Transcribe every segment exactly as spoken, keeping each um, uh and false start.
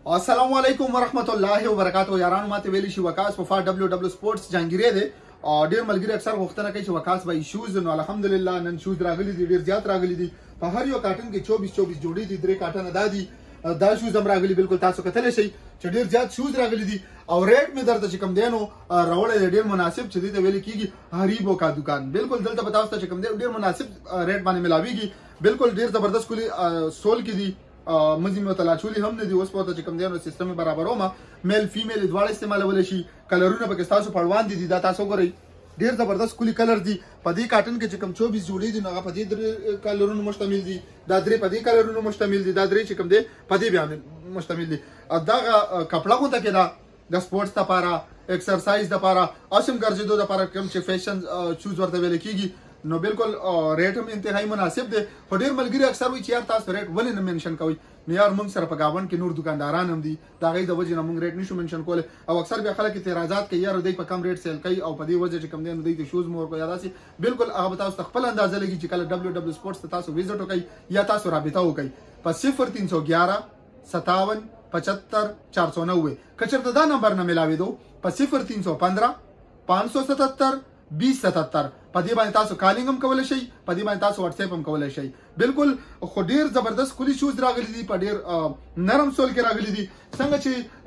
अस्सलाम वालेकुम वरहमतुल्लाहि वबरकातुहू। यारान माते वेली शी Waqas Wafa W W sports जहांगीरे दे और ډیر ملګری اکثر غوښتنه کوي چې وکاس به شوز نو الحمدلله نن شوز راغلي دي، ډیر زیات راغلي دي. په هر یو کارټن کې چوبیس چوبیس جوړې دي، درې کارټن دادي دا شوز هم راغلي. بالکل تاسو کتلی شئ چې ډیر زیات شوز راغلي دي او ریټ مې درته چې کوم دی نو راوړی ډیر مناسب چې دې ته ویل کېږي هریبو کا دکان. بالکل دلته به تاسو ته چې کوم دی ډیر مناسب ریټ باندې ملاویږي. بالکل ډیر زبردست کلی سول کې دي، مزي متلاچولي هم نه دي. اوس په چې کوم دی نو سیستم برابرومه میل فیمیل دواړه استعمالول شي. کلرونه پکې تاسو پړوان دي دا تاسو ګورئ ډیر زبردست کلی کلر دي. په دې کارټن کې چې کوم چوبیس جوړې دي نو هغه په دې درې کلرونو مشتمل دي، دا درې په دې کلرونو مشتمل دي، دا درې چې کوم دی په دې بیا مشتمل دي. دغه کپړه غونډه کې دا د سپورتس لپاره، ایکسرسایز لپاره، اسم ګرځېدو لپاره کوم چې فیشن شوز ورته ویل کېږي نو بالکل ریټ هم انتهایی مناسب دی. خو ډیر ملګري اکثر وایي چې یار تاسو ریټ ولې نه منشن کوئ؟ نو یار موږ سره په ګاونډ کې نور دکانداران هم دي، د هغې د وجې نه موږ ریټ نشو منشن کولی. او اکثر بیا خلک اعتراضات کوي یار دوی په کم ریټ سیل کوي او په دې وجه چې کوم دی نو دوی ته شوز مو ورکوي یا داسې. بالکل هغه به تاسو ته خپل اندازه لګي چې کله ډبلیو ډبلیو سپورټس ته تاسو وزټ وکړئ یا تاسو رابطه وکړئ په صفر تین سو ګیارہ ستاون پچہتر چار سو نوے. که چېرته دا نمبر نه میلاوېدو په صفر تین سو پندرہ پانچ سو ستتر بیس ستتر په دې باندې تاسو کالینګ هم کولی شئ، په دې باندې تاسو واتس اپ هم کولی شئ. بالکل خو ډیر زبردست کلی شوز راغلي دي، په ډیر نرم سول کې راغلي دي. څنګه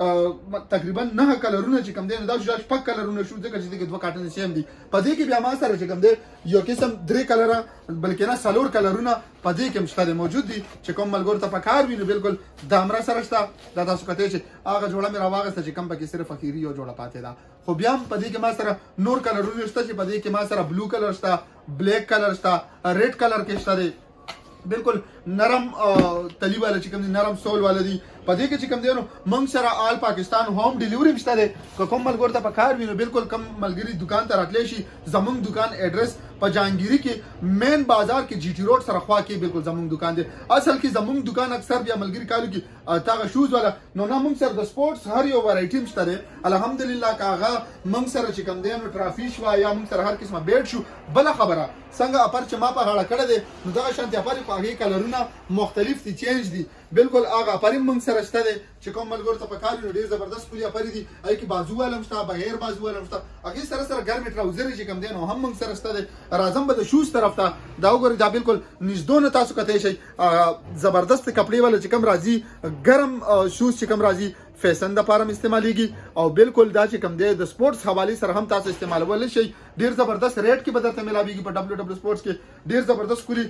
چې تقریبا نه کلرونه چې کوم دی دا شپږ کلرونه شوز ځکه چې دغه دوه کارټن سیم دي. په دې کې بیا ما سره چې کوم دی یو قسم درې کلره بلکې نه څلور کلرونه په دې کې هم شته موجود دي چې کوم ملګرو ته پکار وي نو بالکل دا همرا سره شته. دا تاسو کتلی چې هغه جوړه مې راواغسته چې کوم پکې صرف اخیري یو جوړه پاتې ده. خو بیا هم په دې کې ما سره نور کلرونه شته چې په دې کې ما سره بلو کلر شته، بلیک کلر شته، ریډ کلر کې شته دی. بالکل نرم تلی والا چې کوم دي، نرم سول والا دي. په دې کې چې کوم دی نو موږ سره آل پاکستان ہوم ډیلیوري مشته دی. که کوم ملګرو ته پکار وي نو بالکل کم ملګري دکان ته راتلی شي. زمونږ دکان ایډرس په جهانګیري کې مین بازار کې جی ټي روډ سره خوا کې بالکل زمونږ دکان دی. اصل کې زمونږ دکان اکثر بیا ملګري کالو کې تاغه شوز والا نو نه موږ سره د سپورتس هر یو ورایټي مشته دی الحمدلله. کاغه موږ سره چې کوم دی نو ټرافي شو یا موږ سره هر قسمه بیډ شو. بل خبره څنګه اپر چې ما په غاړه کړه دی نو دغه شانتي اپر په هغه کلرونه مختلف دي، چینج دي. بالکل هغه اپر موږ سره شته دی چې کوم ملګرو ته پکار وي ډیر زبردست کلی اپر دي. اې کې بازو والا مشته، بغیر بازو والا مشته، هغه سره سره ګرمې ټراوزر چې کوم دی نو هم موږ سره شته دی. راځم به د شوز طرف ته دا وګورئ. دا بالکل نږدې تاسو کتلی شئ زبردست کپړې والا چې کوم راځي، ګرم شوز چې کوم راځي فیشن د پاره استعمالېږي او بالکل دا چې کوم دی د سپورتس حواله سره هم تاسو استعمالولی شئ. ډیر زبردست ریټ کې به درته ملاویږي په ډبلیو ډبلیو سپورتس کې. ډیر زبردست کلی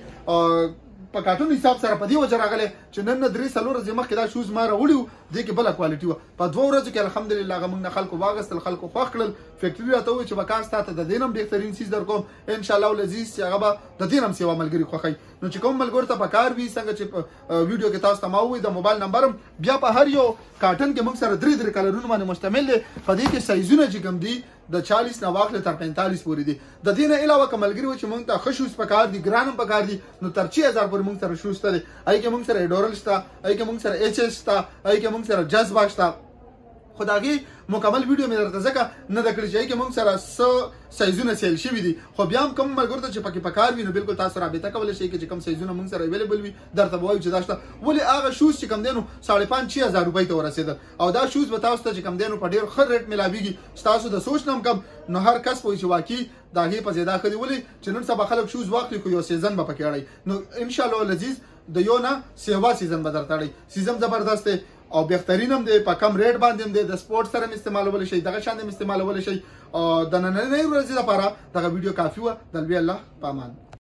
په کارټون حساب سره په دې وجه راغلی چې نن نه درې څلور ورځې مخکې دا شوز ما راوړي وو، دې کې بله کوالټي وه. په دوه ورځو کې الحمدلله هغه موږ نه خلکو واغېستل، خلکو خوښ کړل. فیکټري راته وویل چې وکاس تا ته د دې نه هم بهترین څیز در کوم انشاءالله العزیز چې هغه به د دې نه هم سیوا ملګري خوښوي. نو چې کوم ملګرو ته پکار وي څنګه چې ویډیو کې تاسو ته ما ووایي د موبایل نمبر هم بیا په هر یو کارټن کې موږ سره درې درې کلرونه باندې مشتمل دی. په دې کې سایزونه چې کوم دي د چالیس نه واخلې تر پینتالیس پورې دي. د دې نه علاوه که ملګري وایي چې موږ ته ښه شوز پکار دي، ګران هم پکار دي نو تر چې هزار پورې موږ سره شوز شته دی. هغې کې موږ سره ایډورل شته، هغې کې موږ سره ایچ ایس شته، هغې کې موږ سره جذبه شته. خو د هغې مکمل ویډیو مې درته ځکه نه ده کړې چې هغې کې موږ سره څه سایزونه سیل شوي دي. خو بیا هم کوم ملګرو ته چې پکې پکار وي نو بالکل تاسو رابطه کولی شئ چې کوم سایزونه موږ سره اویلیبل وي درته به وایو چې دا شته. ولې هغه شوز چې کوم دی نو ساړه پنځ شي هزار روپۍ ته ورسېدل او دا شوز به تاسو ته چې کوم دی نو په ډېر ښه ریټ میلاویږي. ستاسو د سوچ نه هم کم نو هر کس پوهوي چې واقعي د هغې په زیاده ښه دي. ولې چې نن سبا خلک شوز واخلي خو یو سیزن به پکې اړوي نو انشاءالله العزیز د یو نه سیوا سیزن به درته اړوي. سیزن زبردست دی او بهترین هم دی، په کم ریټ باندې هم دی. د سپورټ سره هم استعمالولی شئ، دغه شان هم استعمالولی شئ. د نننۍ ورځې لپاره دغه ویډیو کافي وه. د لوی الله په امان.